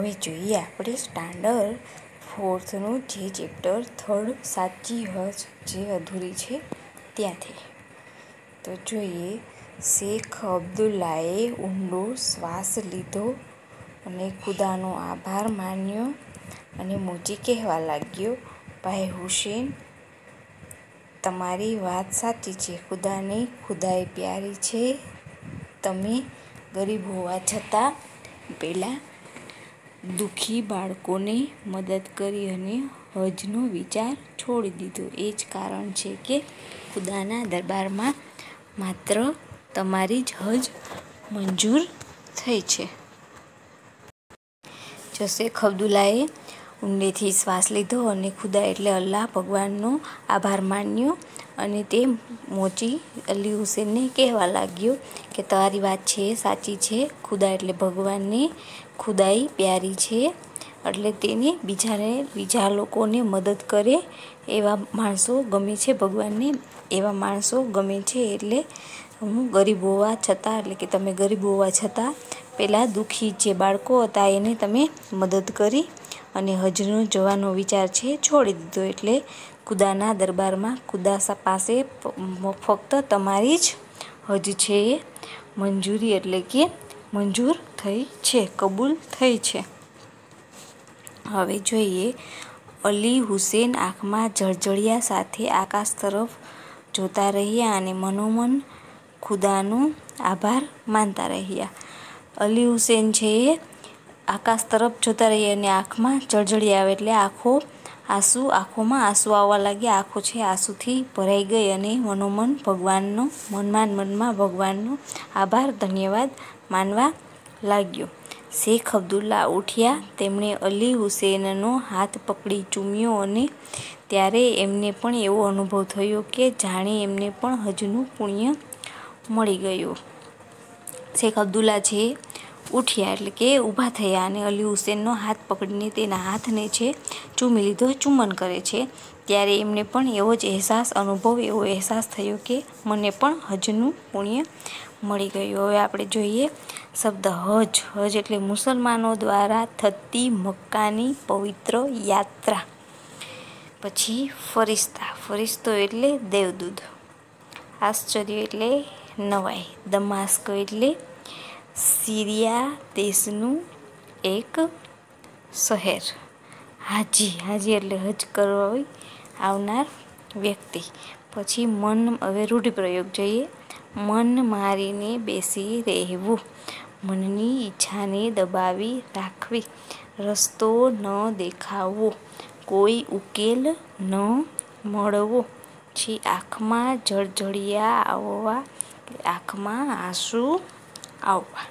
હવે જોઈએ આપણે સ્ટાન્ડર્ડ 4થનું જે ચેપ્ટર 3rd સાચી હજ જે અધૂરી છે ત્યાંથી. તો જોઈએ, શેખ અબ્દુલ્લાએ ઊંડો શ્વાસ લીધો અને ખુદાનો આભાર માન્યો અને મોચી કહેવા લાગ્યો, ભાઈ હુસેન, તમારી વાત સાચી છે. ખુદાઈ પ્યારી છે. તમે ગરીબ હોવા છતાં પેલા દુઃખી બાળકોને મદદ કરી અને હજનો વિચાર છોડી દીધો. એ જ કારણ છે કે ખુદાના દરબારમાં માત્ર તમારી જ હજ મંજૂર થઈ છે. શેખ અબ્દુલ્લાએ ઊંડેથી શ્વાસ લીધો અને ખુદા એટલે અલ્લાહ ભગવાનનો આભાર માન્યો અને તે મોચી અલી હુસેનને કહેવા લાગ્યો કે તારી વાત છે સાચી છે. ખુદા એટલે ભગવાનને ખુદાઈ પ્યારી છે, એટલે તેને બીજા લોકોને મદદ કરે એવા માણસો ગમે છે. ભગવાનને એવા માણસો ગમે છે. એટલે હું ગરીબ હોવા છતાં, એટલે કે તમે ગરીબ હોવા છતાં પેલા દુઃખી જે બાળકો હતા એને તમે મદદ કરી અને હજનો જવાનો વિચાર છે છોડી દીધો. એટલે ખુદાના દરબારમાં ખુદા પાસે ફક્ત તમારી જ હજ છે એ મંજૂરી, એટલે કે મંજૂર થઈ છે, કબૂલ થઈ છે. હવે જોઈએ, અલી હુસેન આંખમાં જળજળિયા સાથે આકાશ તરફ જોતા રહ્યા અને મનોમન ખુદાનો આભાર માનતા રહ્યા. અલી હુસેન છે એ આકાશ તરફ જોતા રહ્યા અને આંખમાં જળજળિયા આવે એટલે આંખોમાં આંસુ આવવા લાગ્યા. આંખો છે આંસુથી ભરાઈ ગઈ અને મનમાં ભગવાનનો આભાર ધન્યવાદ માનવા લાગ્યો. શેખ અબ્દુલ્લા ઉઠ્યા. તેમણે અલી હુસેનનો હાથ પકડી ચૂમ્યો અને ત્યારે એમને પણ એવો અનુભવ થયો કે જાણે એમને પણ હજનું પુણ્ય મળી ગયું. શેખ અબ્દુલ્લા છે ઉઠ્યા, એટલે કે ઊભા થયા અને અલી હુસેનનો હાથ પકડીને તેના હાથને છે ચૂમી લીધો, ચુંબન કરે છે. ત્યારે એમને પણ એવો અહેસાસ થયો કે મને પણ હજનું પુણ્ય મળી ગયું. હવે આપણે જોઈએ શબ્દ હજ. હજ એટલે મુસલમાનો દ્વારા થતી મક્કાની પવિત્ર યાત્રા. પછી ફરિશ્તો એટલે દેવદૂત. આશ્ચર્ય એટલે નવાઈ. દમાસ્ક એટલે સિરિયા દેશનું એક શહેર. હાજી એટલે હજ કરવા આવનાર વ્યક્તિ. પછી હવે રૂઢિપ્રયોગ જોઈએ. મન મારીને બેસી રહેવું, મનની ઈચ્છાને દબાવી રાખવી, રસ્તો ન દેખાવો, કોઈ ઉકેલ ન મળવો, પછી આંખમાં જળજળિયા આવવા, આંખમાં આંસુ આવવા.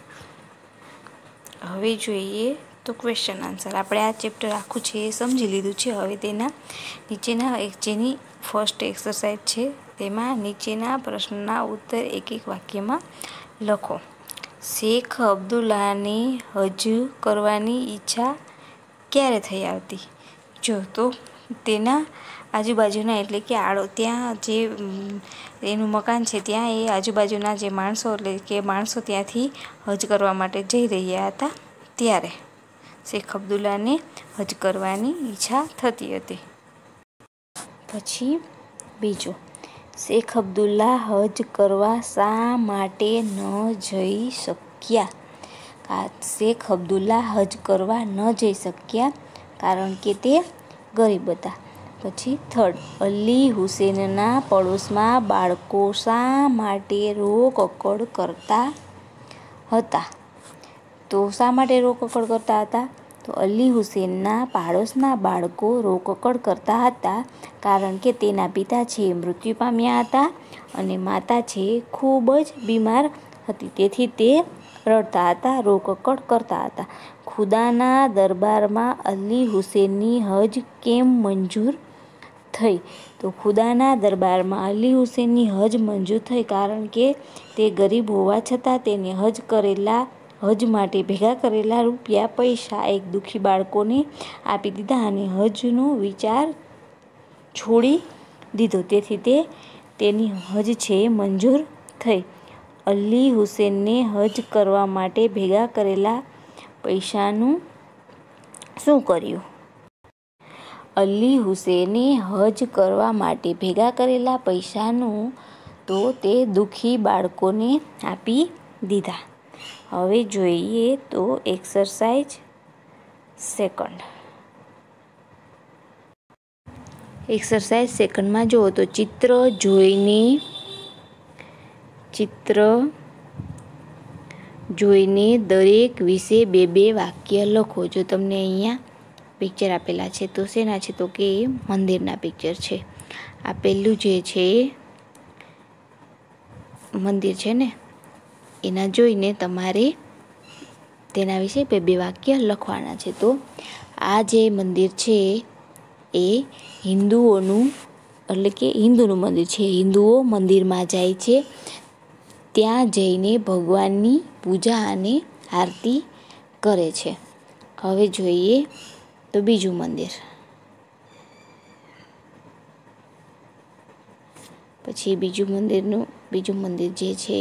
હવે જોઈએ તો ક્વેશ્ચન આન્સર. આપણે આ ચેપ્ટર આખું છે એ સમજી લીધું છે. હવે તેના નીચેના જેની ફર્સ્ટ એક્સરસાઇઝ છે તેમાં નીચેના પ્રશ્નના ઉત્તર એક વાક્યમાં લખો. શેખ અબ્દુલ્લાને હજ કરવાની ઈચ્છા ક્યારે થઈ આવતી? જો તો તેના આજુબાજુના, એટલે કે ત્યાં જે એનું મકાન છે ત્યાં એ આજુબાજુના જે માણસો ત્યાંથી હજ કરવા માટે જઈ રહ્યા હતા ત્યારે શેખ અબ્દુલ્લાને હજ કરવાની ઈચ્છા થતી હતી. પછી બીજું, શેખ અબ્દુલ્લા હજ કરવા શા માટે ન જઈ શક્યા? શેખ અબ્દુલ્લા હજ કરવા ન જઈ શક્યા કારણ કે તે ગરીબ હતા. પછી થર્ડ, અલી હુસેનના પડોશમાં બાળકો શા માટે રોકકળ કરતા હતા? તો શા માટે રોકકળ કરતા હતા? તો અલી હુસેનના પાડોશના બાળકો રોકકળ કરતા હતા કારણ કે તેના પિતા છે મૃત્યુ પામ્યા હતા અને માતા છે ખૂબ જ બીમાર હતી, તેથી તે રડતા હતા, રોકકળ કરતા હતા. ખુદાના દરબારમાં અલી હુસેનની હજ કેમ મંજૂર થઈ? તો ખુદાના દરબારમાં અલી હુસેનની હજ મંજૂર થઈ કારણ કે તે ગરીબ હોવા છતાં તેને હજ માટે ભેગા કરેલા રૂપિયા પૈસા એક દુઃખી બાળકોને આપી દીધા અને હજનો વિચાર છોડી દીધો, તેથી તેની હજ છે મંજૂર થઈ. અલી હુસેનને હજ કરવા માટે ભેગા કરેલા પૈસાનું શું કર્યું? અલી હુસેને હજ કરવા માટે ભેગા કરેલા પૈસાનું તો તે દુઃખી બાળકોને આપી દીધા. હવે જોઈએ તો એક્સરસાઇઝ સેકન્ડ. એક્સરસાઇઝ સેકન્ડમાં જુઓ તો ચિત્ર જોઈને દરેક વિશે 2-2 વાક્ય લખો. જો તમને અહીંયા પિક્ચર આપેલા છે તો શેના છે? તો કે એ મંદિરના પિક્ચર છે. આ પહેલું જે છે મંદિર છે ને, એના જોઈને તમારે તેના વિશે 2-2 વાક્ય લખવાના છે. તો આ જે મંદિર છે એ હિન્દુઓનું મંદિર છે. હિન્દુઓ મંદિરમાં જાય છે, ત્યાં જઈને ભગવાનની પૂજા અને આરતી કરે છે. હવે જોઈએ તો બીજું મંદિર. પછી બીજું મંદિર જે છે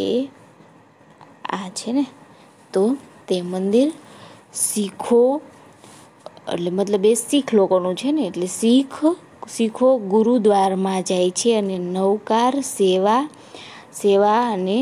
આ છે ને, તો તે મંદિર શીખો મતલબ એ શીખ લોકોનું છે ને, એટલે શીખો ગુરુદ્વારમાં જાય છે અને નવકાર સેવા અને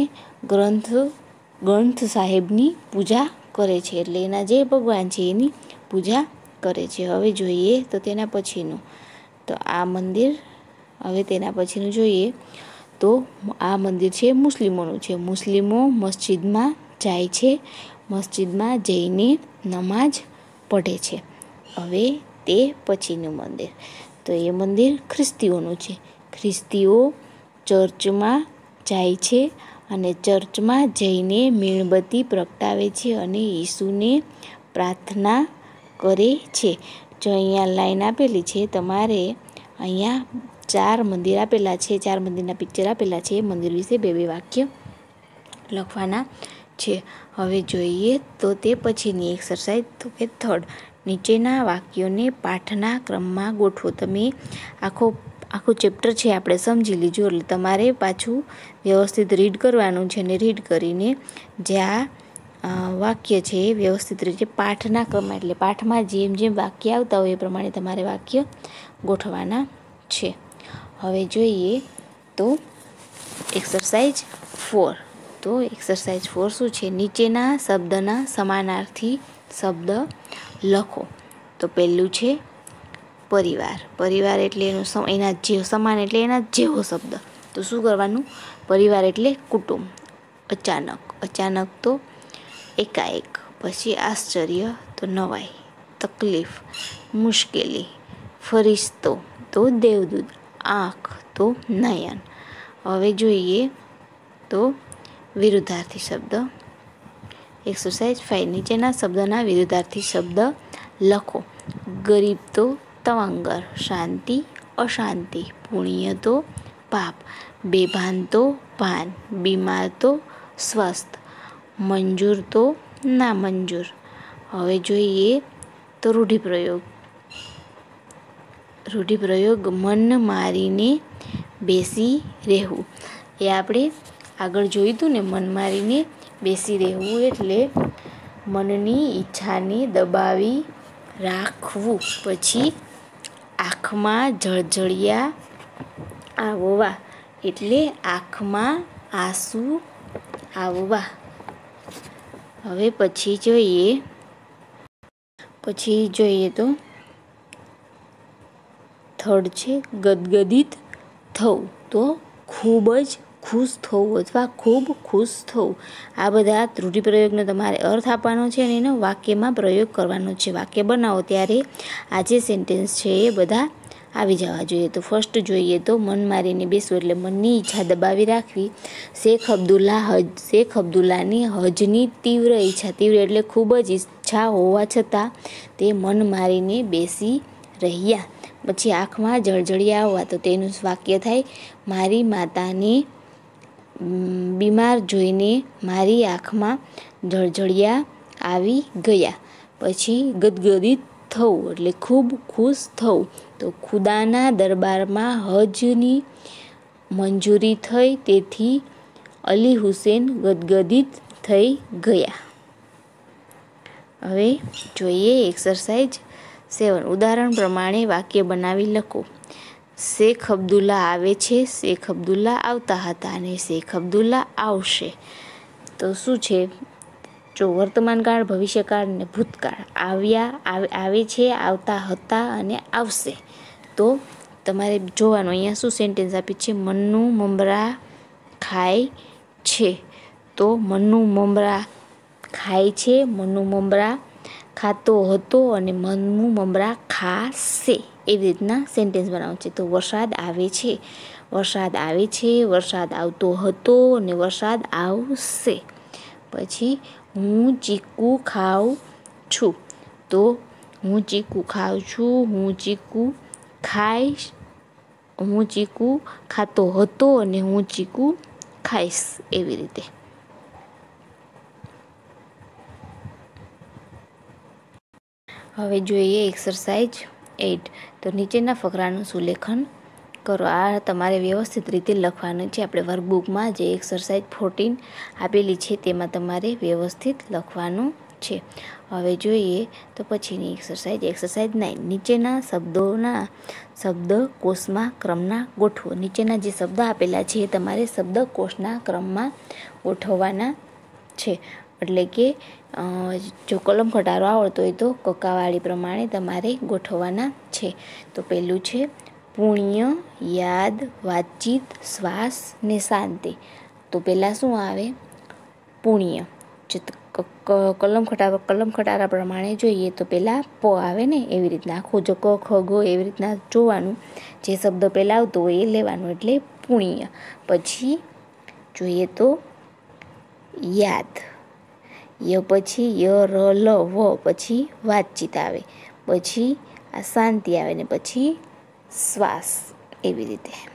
ગ્રંથ સાહેબની પૂજા કરે છે. એટલે એના જે ભગવાન છે એની પૂજા કરે છે. હવે જોઈએ તો તેના પછીનું, તો આ મંદિર. હવે તેના પછીનું જોઈએ તો આ મંદિર છે મુસ્લિમોનું છે. મુસ્લિમો મસ્જિદમાં જાય છે, મસ્જિદમાં જઈને નમાજ પઢે છે. હવે તે પછીનું મંદિર, તો એ મંદિર ખ્રિસ્તીઓનું છે. ખ્રિસ્તીઓ ચર્ચમાં જાય છે અને ચર્ચમાં જઈને મીણબત્તી પ્રગટાવે છે અને ઈસુને પ્રાર્થના કરે છે. જો અહીંયા લાઈન આપેલી છે, તમારે અહીંયા 4 મંદિર આપેલા છે, 4 મંદિરના પિક્ચર આપેલા છે. મંદિર વિશે 2-2 વાક્ય લખવાના છે. હવે જોઈએ તો તે પછીની એક્સરસાઇઝ, તો કે થર્ડ. નીચેના વાક્યોને પાઠના ક્રમમાં ગોઠવો. તમે આખું ચેપ્ટર છે આપણે સમજી લીધું, એટલે તમારે પાછું વ્યવસ્થિત રીડ કરવાનું છે અને રીડ કરીને જે આ વાક્ય છે એ વ્યવસ્થિત રીતે પાઠના ક્રમમાં, એટલે પાઠમાં જેમ વાક્ય આવતા હોય એ પ્રમાણે તમારે વાક્ય ગોઠવવાના છે. હવે જોઈએ તો એક્સરસાઇઝ 4. તો એક્સરસાઇઝ 4 શું છે? નીચેના શબ્દના સમાનાર્થી શબ્દ લખો. તો પહેલું છે પરિવાર. પરિવાર એટલે એના જેવો સમાન, એટલે એના જેવો શબ્દ. તો શું કરવાનું? પરિવાર એટલે કુટુંબ. અચાનક તો એકાએક. પછી આશ્ચર્ય તો નવાઈ. તકલીફ મુશ્કેલી. ફરિશ્તો તો દેવદૂત. આંખ તો નયન. હવે જોઈએ તો વિરુદ્ધાર્થી શબ્દ. એક્સરસાઇઝ 5. નીચેના શબ્દના વિરુદ્ધાર્થી શબ્દ લખો. ગરીબ તો તવંગર. શાંતિ અશાંતિ. પુણ્ય તો પાપ. બેભાન તો ભાન. બીમાર તો સ્વસ્થ. મંજૂર તો નામંજૂર. હવે જોઈએ તો રૂઢિપ્રયોગ. મન મારીને બેસી રહેવું. એ આપણે આગળ જોયું હતું ને, મન મારીને બેસી રહેવું એટલે મનની ઈચ્છાને દબાવી રાખવું. પછી આંખમાં જળજળિયા આવવા એટલે આંખમાં આંસુ આવવા. હવે પછી જોઈએ તો થર્ડ છે ગદગદિત થવું. તો ખૂબ જ ખુશ થવું અથવા ખૂબ ખુશ થવું. આ બધા રૂઢિપ્રયોગનો તમારે અર્થ આપવાનો છે અને એનો વાક્યમાં પ્રયોગ કરવાનો છે. વાક્ય બનાવો ત્યારે આ જે સેન્ટેન્સ છે એ બધા આવી જવા જોઈએ. તો ફર્સ્ટ જોઈએ તો મન મારીને બેસવું એટલે મનની ઈચ્છા દબાવી રાખવી. શેખ અબ્દુલ્લાની હજની તીવ્ર ઈચ્છા. તીવ્ર એટલે ખૂબ જ ઈચ્છા હોવા છતાં તે મન મારીને બેસી રહ્યા. પછી આંખમાં જળજળિયા આવવા. તો તેનું વાક્ય થાય મારી માતાને બીમાર જોઈને મારી આંખમાં જળજળિયા આવી ગયા. પછી ગદગદિત થવું એટલે ખૂબ ખુશ થવું. તો ખુદાના દરબારમાં હજની મંજૂરી થઈ, તેથી અલી હુસેન ગદગદિત થઈ ગયા. હવે જોઈએ એક્સરસાઇઝ 7. ઉદાહરણ પ્રમાણે વાક્ય બનાવી લખો. શેખ અબ્દુલ્લા આવે છે, શેખ અબ્દુલ્લા આવતા હતા અને શેખ અબ્દુલ્લા આવશે. તો શું છે? જો વર્તમાનકાળ, ભવિષ્યકાળ અને ભૂતકાળ. આવે છે, આવતા હતા અને આવશે. તો તમારે જોવાનું અહીંયા શું સેન્ટેન્સ આપી છે? મન્નુ મમરા ખાય છે. તો મન્નુ મમરા ખાય છે, મન્નુ મમરા ખાતો હતો અને મન્નુ મમરા ખાશે. એવી રીતના સેન્ટેન્સ બનાવવાનું છે. તો વરસાદ આવે છે, વરસાદ આવે છે, વરસાદ આવતો હતો અને વરસાદ આવશે. પછી હું ચીકુ ખાઉં છું. તો હું ચીકુ ખાઉં છું, હું ચીકુ ખાઈશ, હું ચીકુ ખાતો હતો અને હું ચીકુ ખાઈશ. એવી રીતે. હવે જોઈએ એક્સરસાઇઝ 8. તો નીચેના ફકરાનું સુલેખન કરો. આ તમારે વ્યવસ્થિત રીતે લખવાનું છે. આપણે વર્કબુકમાં જે એક્સરસાઇઝ 14 આપેલી છે તેમાં તમારે વ્યવસ્થિત લખવાનું છે. હવે જોઈએ તો પછીની એક્સરસાઇઝ 9. નીચેના શબ્દોના શબ્દકોશમાં ક્રમના ગોઠવો. નીચેના જે શબ્દ આપેલા છે એ તમારે શબ્દકોશના ક્રમમાં ગોઠવવાના છે. એટલે કે જો કલમ ઘટાડો આવડતો હોય તો કક્કાવાળી પ્રમાણે તમારે ગોઠવવાના છે. તો પહેલું છે પુણ્ય, યાદ, વાતચીત, શ્વાસ ને શાંતિ. તો પહેલાં શું આવે? પુણ્ય. કલમ ખટારા પ્રમાણે જોઈએ તો પહેલાં પ આવે ને, એવી રીતના આખું જો ક ખ ગ એવી રીતના જોવાનું. જે શબ્દ પહેલાં આવતો હોય એ લેવાનું, એટલે પુણ્ય. પછી જોઈએ તો યાદ. પછી ય ર લ વ, પછી વાતચીત આવે, પછી આ શાંતિ આવે ને પછી શ્વાસ. એવી રીતે.